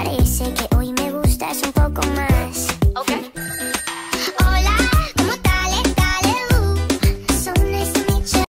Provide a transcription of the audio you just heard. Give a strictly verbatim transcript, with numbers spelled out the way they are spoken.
parece que hoy me gustas un poco más.